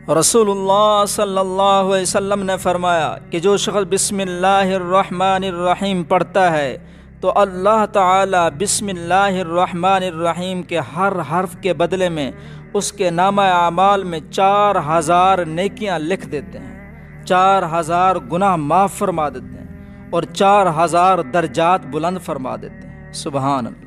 रसूलुल्लाह सल्लल्लाहु अलैहि वसल्लम ने फरमाया कि जो शख्स बिस्मिल्लाहिर्रहमानिर्रहीम पढ़ता है तो अल्लाह ताला बिस्मिल्लाहिर्रहमानिर्रहीम के हर हर्फ के बदले में उसके नामा आमाल में 4000 नेकियां लिख देते हैं, 4000 गुनाह माफ़ फरमा देते हैं और 4000 दर्जात बुलंद फरमा देते हैं। सुबहान अल्लाह।